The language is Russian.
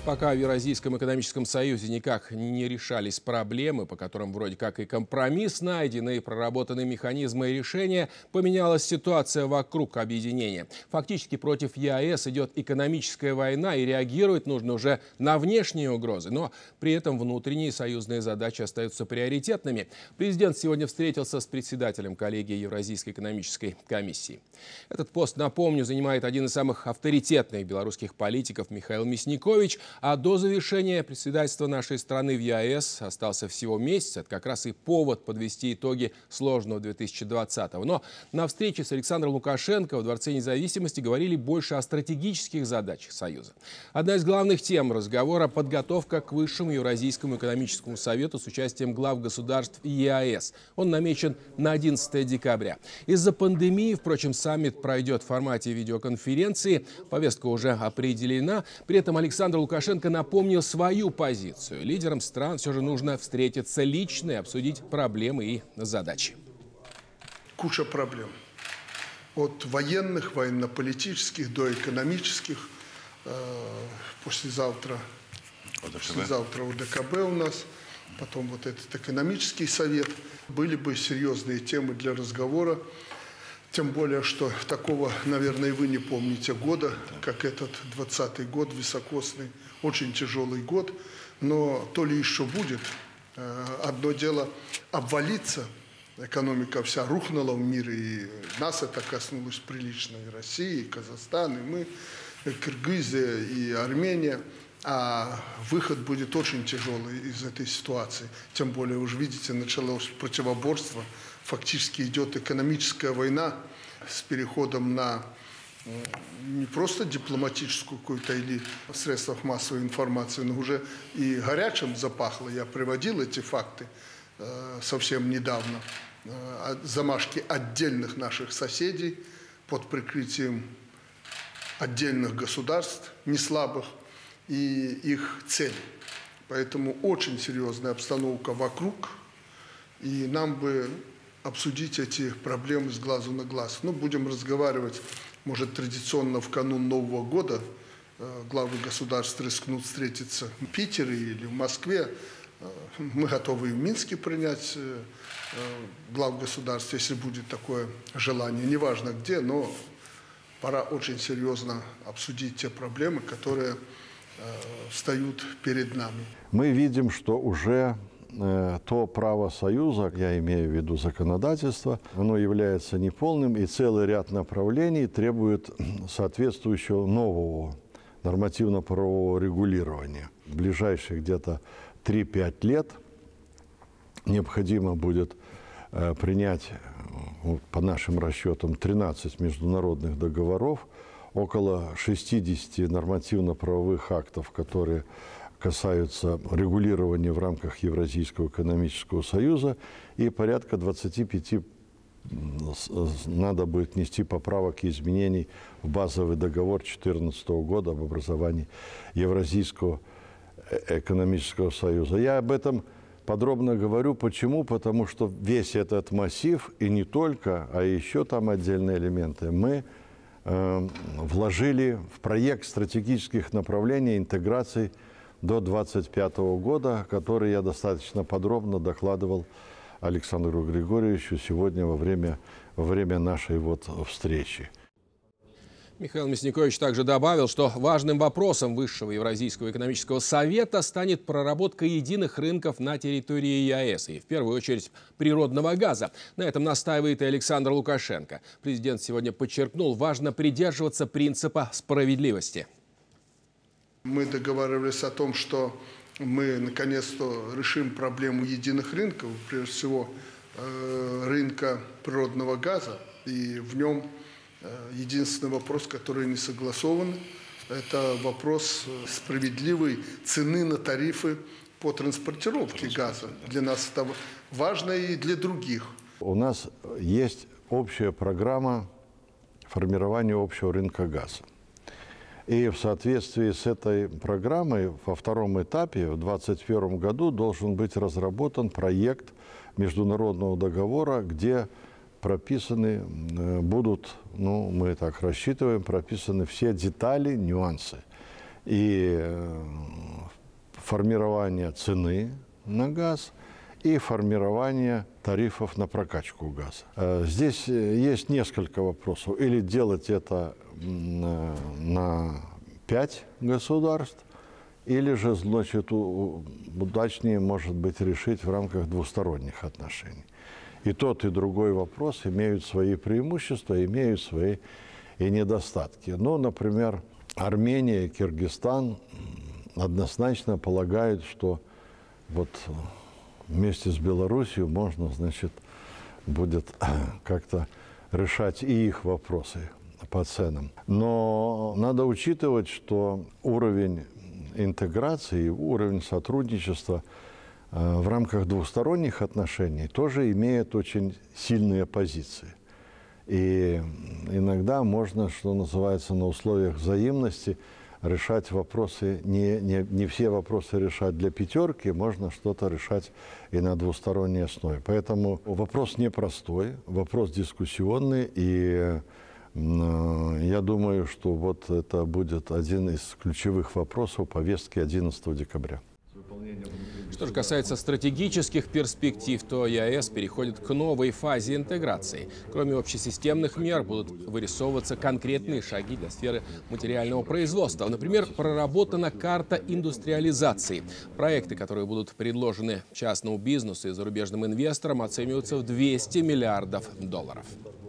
Пока в Евразийском экономическом союзе никак не решались проблемы, по которым вроде как и компромисс найден, и проработаны механизмы и решения, поменялась ситуация вокруг объединения. Фактически против ЕАЭС идет экономическая война, и реагировать нужно уже на внешние угрозы. Но при этом внутренние союзные задачи остаются приоритетными. Президент сегодня встретился с председателем коллегии Евразийской экономической комиссии. Этот пост, напомню, занимает один из самых авторитетных белорусских политиков Михаил Мясникович. А до завершения председательства нашей страны в ЕАЭС остался всего месяц. Это как раз и повод подвести итоги сложного 2020-го. Но на встрече с Александром Лукашенко в Дворце независимости говорили больше о стратегических задачах Союза. Одна из главных тем разговора – подготовка к Высшему Евразийскому экономическому совету с участием глав государств ЕАЭС. Он намечен на 11 декабря. Из-за пандемии, впрочем, саммит пройдет в формате видеоконференции. Повестка уже определена. При этом Александр Лукашенко напомнил свою позицию. Лидерам стран все же нужно встретиться лично и обсудить проблемы и задачи. Куча проблем. От военных, военно-политических до экономических. Послезавтра ОДКБ у нас. Потом вот этот экономический совет. Были бы серьезные темы для разговора. Тем более, что такого, наверное, и вы не помните года, как этот 20-й год, високосный, очень тяжелый год. Но то ли еще будет. Одно дело обвалиться, экономика вся рухнула в мире, и нас это коснулось прилично, и России, и Казахстан, и мы, и Киргизия, и Армения. А выход будет очень тяжелый из этой ситуации. Тем более, вы же видите, началось противоборство. Фактически идет экономическая война с переходом на не просто дипломатическую какую-то или в средствах массовой информации, но уже и горячим запахло. Я приводил эти факты совсем недавно. Замашки отдельных наших соседей под прикрытием отдельных государств, не слабых, и их цели. Поэтому очень серьезная обстановка вокруг, и нам бы обсудить эти проблемы с глазу на глаз. Ну, будем разговаривать, может, традиционно в канун Нового года. Главы государств рискнут встретиться в Питере или в Москве. Мы готовы и в Минске принять глав государств, если будет такое желание. Неважно где, но пора очень серьезно обсудить те проблемы, которые встают перед нами. Мы видим, что уже то право Союза, я имею в виду законодательство, оно является неполным, и целый ряд направлений требует соответствующего нового нормативно-правового регулирования. В ближайшие где-то 3-5 лет необходимо будет принять, по нашим расчетам, 13 международных договоров, около 60 нормативно-правовых актов, которые касаются регулирования в рамках Евразийского экономического союза, и порядка 25 надо будет внести поправок и изменений в базовый договор 2014 года об образовании Евразийского экономического союза. Я об этом подробно говорю. Почему? Потому что весь этот массив, и не только, а еще там отдельные элементы, мы вложили в проект стратегических направлений интеграции до 2025 года, который я достаточно подробно докладывал Александру Григорьевичу сегодня во время нашей встречи. Михаил Мясникович также добавил, что важным вопросом Высшего Евразийского экономического совета станет проработка единых рынков на территории ЕАЭС, и в первую очередь природного газа. На этом настаивает и Александр Лукашенко. Президент сегодня подчеркнул, важно придерживаться принципа справедливости. Мы договаривались о том, что мы наконец-то решим проблему единых рынков, прежде всего рынка природного газа, и в нем единственный вопрос, который не согласован, это вопрос справедливой цены на тарифы по транспортировке газа. Для нас это важно и для других. У нас есть общая программа формирования общего рынка газа. И в соответствии с этой программой во втором этапе в 2021 году должен быть разработан проект международного договора, где прописаны будут, мы так рассчитываем, прописаны все детали, нюансы. И формирование цены на газ и формирование тарифов на прокачку газа. Здесь есть несколько вопросов. Или делать это на 5 государств, или же, значит, удачнее, может быть, решить в рамках двусторонних отношений. И тот, и другой вопрос имеют свои преимущества, имеют свои и недостатки. Ну, например, Армения и Киргизстан однозначно полагают, что вот вместе с Белоруссией можно, значит, будет как-то решать и их вопросы по ценам. Но надо учитывать, что уровень интеграции, уровень сотрудничества в рамках двусторонних отношений тоже имеет очень сильные позиции. И иногда можно, что называется, на условиях взаимности решать вопросы, не все вопросы решать для пятерки, можно что-то решать и на двусторонней основе. Поэтому вопрос непростой, вопрос дискуссионный, и я думаю, что вот это будет один из ключевых вопросов повестки 11 декабря. Что же касается стратегических перспектив, то ЕАЭС переходит к новой фазе интеграции. Кроме общесистемных мер будут вырисовываться конкретные шаги для сферы материального производства. Например, проработана карта индустриализации. Проекты, которые будут предложены частному бизнесу и зарубежным инвесторам, оцениваются в $200 миллиардов.